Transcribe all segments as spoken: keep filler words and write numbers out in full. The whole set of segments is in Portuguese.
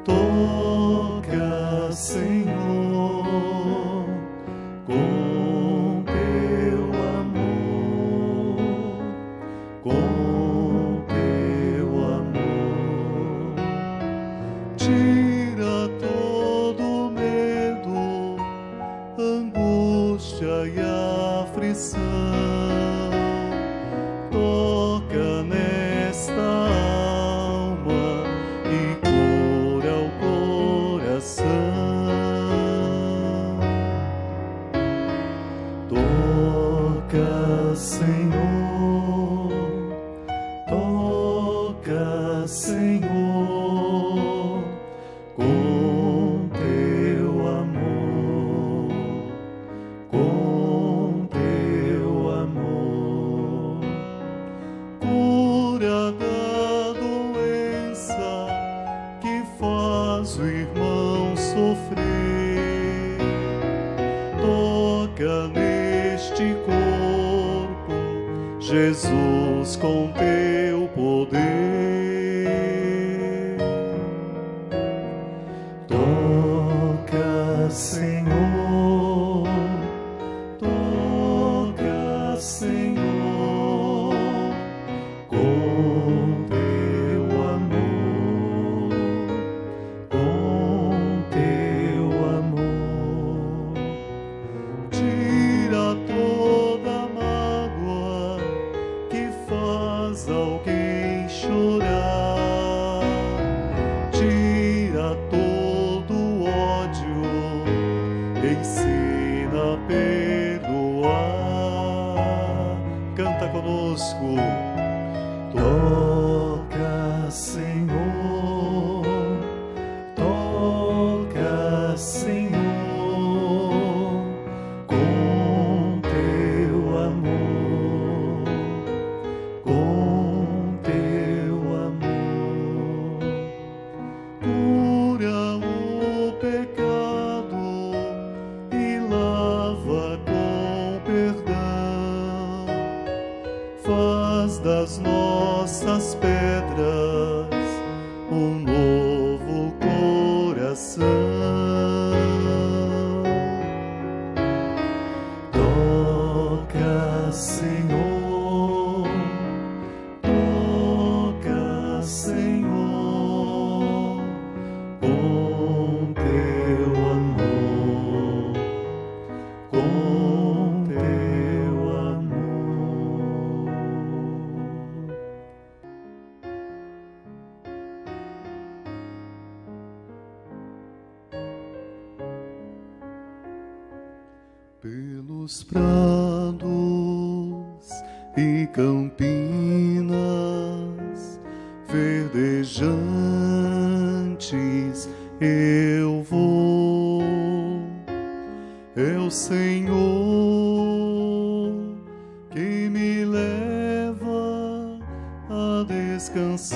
Toca, Senhor, com teu amor, com teu amor. Tira todo medo, angústia e aflição. Toca nesta alma e cura o coração. Toca, Senhor, toca, Senhor, com teu amor, com teu amor. Cura da doença que faz o irmão sofrer. Toca neste corpo, Jesus, com teu poder. Toca, Senhor, toca, Senhor, com teu amor, com teu amor. Tira toda mágoa que faz alguém chorar. Tira todo ódio, ensina a perdoar. Canta conosco. Toca, Senhor, toca, Senhor, com teu amor, com teu amor. Cura o pecado e lava com perdão. Faz das nossas pedras um novo coração. Toca, Senhor, toca, Senhor, com teu amor, com teu amor. Pelos prados e campinas verdejantes eu vou. É o Senhor que me leva a descansar.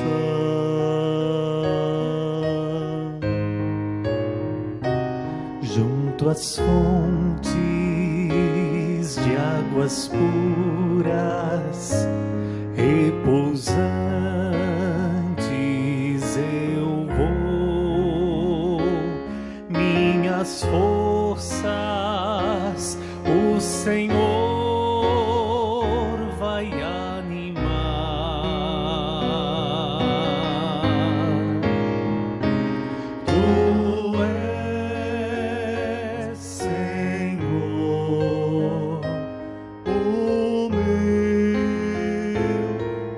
Junto às fontes de águas puras, repousantes eu vou. Minhas forças o Senhor vai animar. Tu és, Senhor, o meu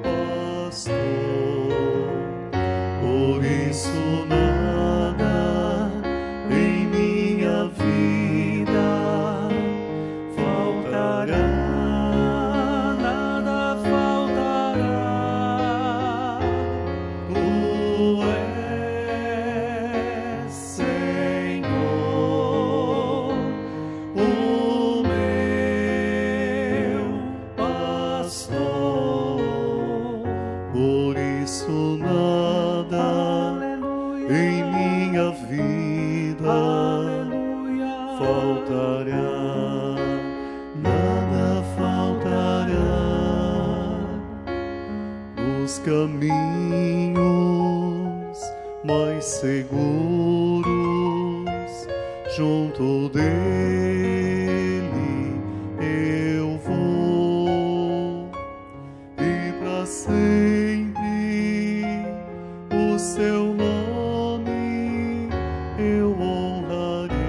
pastor, por isso nada em minha vida faltará, nada faltará. Tu és, Senhor, o meu pastor, por isso nada em minha vida faltará, nada faltará. Nos caminhos mais seguros junto dele eu vou, e para sempre o seu nome eu honrarei.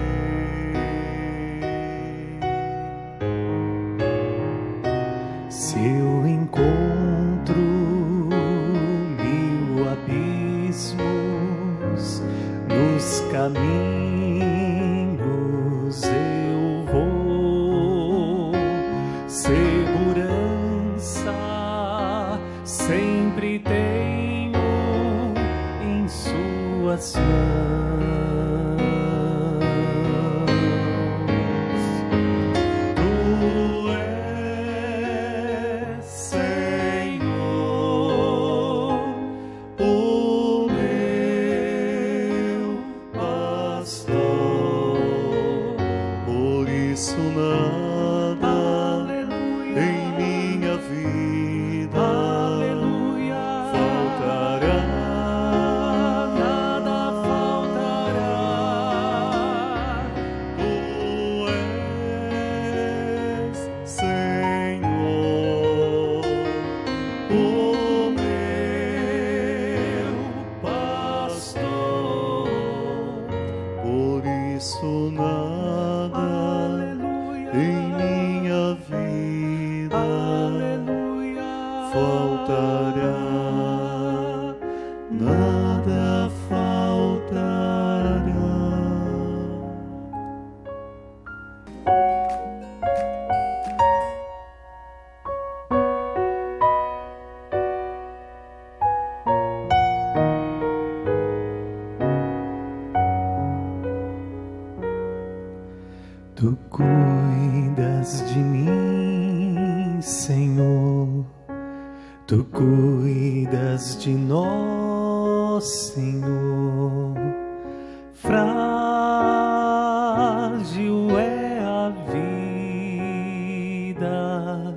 Se eu encontro mil abismos nos caminhos, eu vou, segurança sempre tenho em suas mãos. Tu és, Senhor, o meu pastor, por isso nada em minha vida faltará, Nada faltará. tu és, Senhor, o meu pastor, por isso nada em minha vida faltará, nada faltará. Tu cuidas de mim, Senhor. Tu cuidas de nós, Senhor. Frágil é a vida,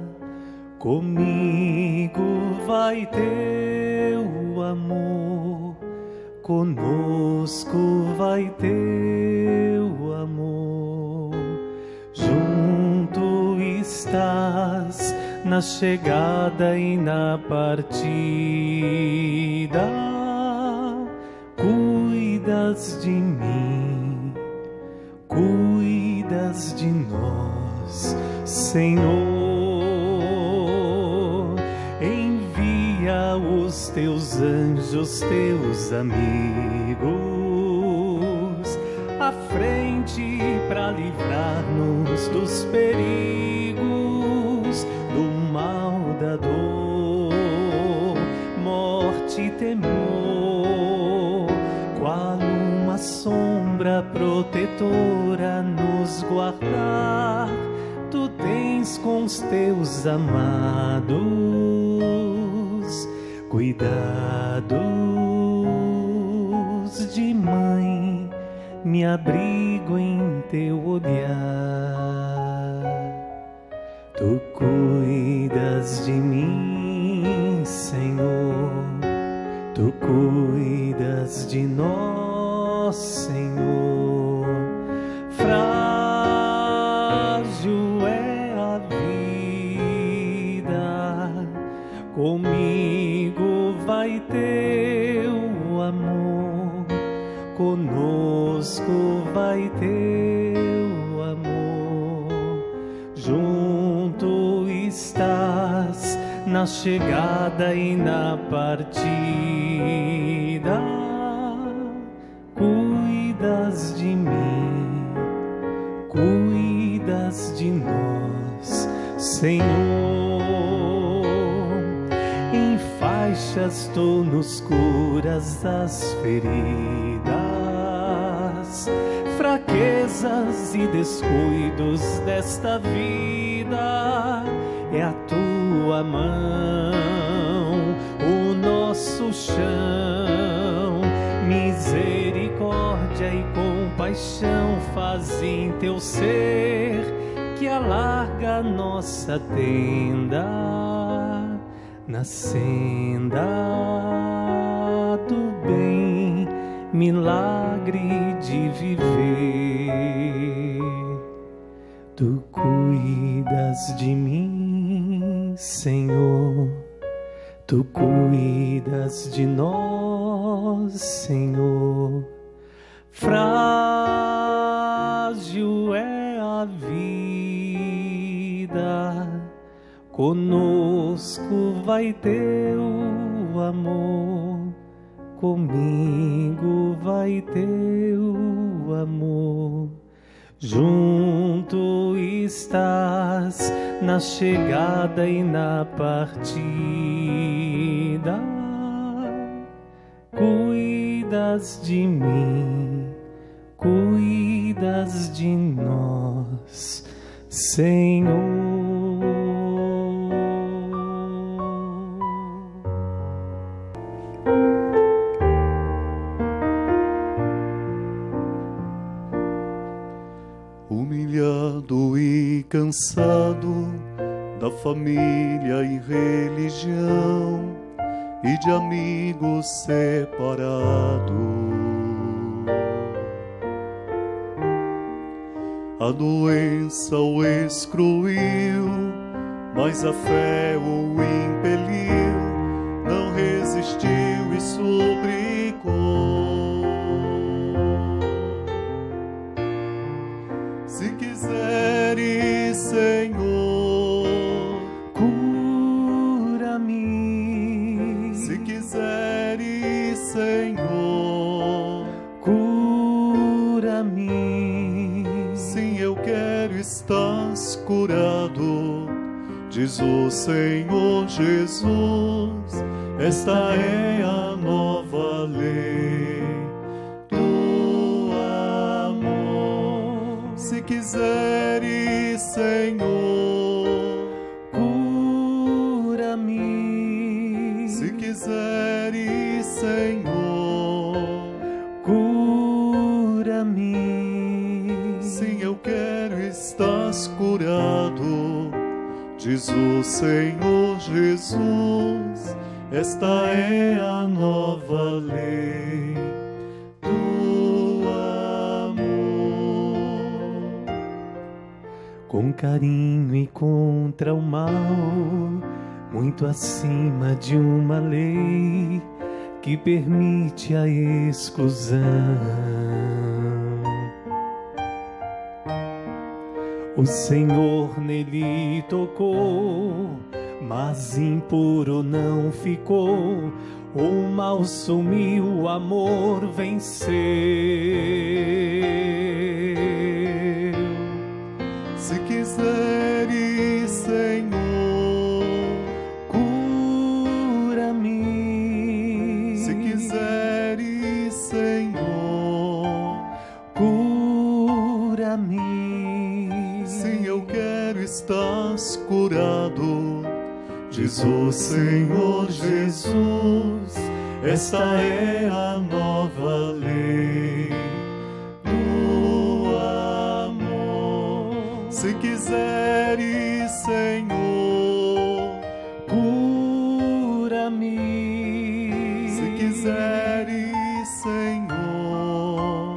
comigo vai teu amor, conosco vai teu amor. Junto estás na chegada e na partida. Cuidas de mim, cuidas de nós, Senhor. Envia os teus anjos, teus amigos, à frente para livrar-nos dos perigos, do mal, da dor, morte e temor. Qual uma sombra protetora nos guardar, tu tens com os teus amados cuidados de mãe, me abrigo em teu olhar. Tu cuidas de mim, Senhor. Tu cuidas de nós, Senhor. Frágil é a vida, comigo vai teu amor, conosco vai teu amor. Junto estás na chegada e na partida. Cuidas de mim, cuidas de nós, Senhor. Em faixas tu nos curas as feridas, fraquezas e descuidos desta vida. É a tua mão o nosso chão, misericórdia e compaixão fazem teu ser que alarga a nossa tenda na senda do bem milagre de viver. Tu cuidas de mim, Senhor, tu cuidas de nós, Senhor. Frágil é a vida, conosco vai teu amor, comigo vai teu amor. Junto estás na chegada e na partida. Cuidas de mim, cuidas de nós, Senhor. Humilhado e cansado da família e religião e de amigos separado, a doença o excluiu, mas a fé o impeliu, não resistiu e suplicou. Se quiseres, Senhor, cura-me. Se quiseres, Senhor, cura-me. sim, eu quero, estás curado, diz o Senhor Jesus. Esta é a nova lei do amor. Se quiseres, Senhor, cura-me. se quiseres, Senhor, cura-me. sim, eu quero, estás curado, diz o Senhor Jesus. Esta é a nova lei do amor. Com carinho e contra o mal, muito acima de uma lei que permite a exclusão. O Senhor nele tocou, mas impuro não ficou. O mal sumiu, o amor venceu. Se quiseres, Senhor, cura-me. se quiseres, Senhor, cura-me. sim, eu quero, estás curado, diz o Senhor Jesus. Esta é a nova lei do amor. Se quiseres, Senhor, cura-me. se quiseres, Senhor,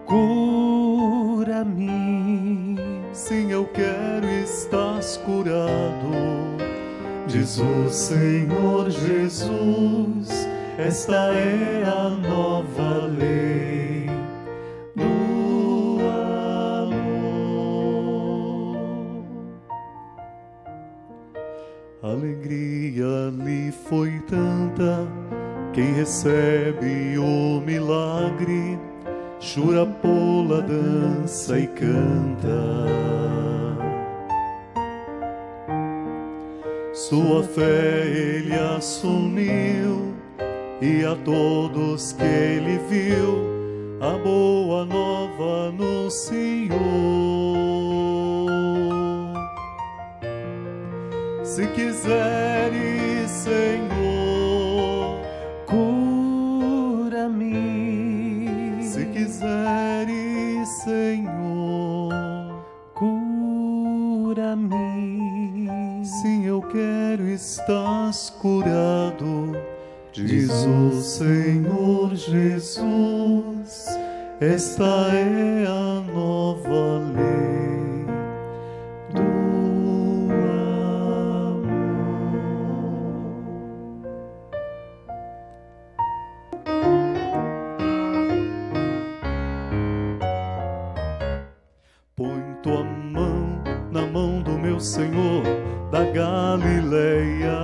cura-me. sim, eu quero, estás curado, diz o Senhor Jesus. Esta é a nova lei do amor. A alegria lhe foi tanta, quem recebe o milagre chora, pula, dança e canta. Sua fé ele assumiu, e a todos que ele viu, a boa nova anunciou. Se quiseres, Senhor, cura-me. se quiseres, Senhor, cura-me. sim, eu quero, estás curado, Diz o Senhor Jesus, esta é a nova lei do amor. Põe tua mão na mão do meu Senhor da Galileia.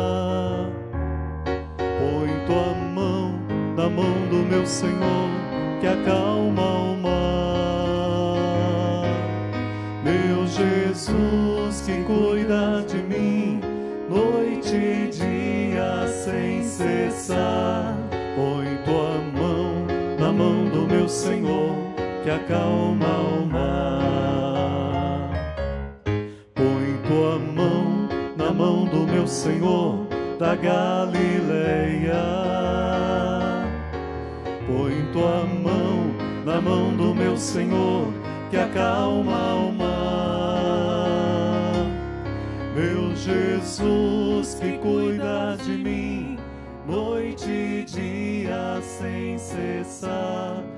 Põe tua mão na mão do meu Senhor que acalma o mar. Meu Jesus que cuida de mim noite e dia sem cessar. Põe tua mão na mão do meu Senhor que acalma o mar. Põe tua mão na mão do meu Senhor da Galileia. Põe tua mão na mão do meu Senhor que acalma o mar. Meu Jesus que cuida de mim noite e dia sem cessar.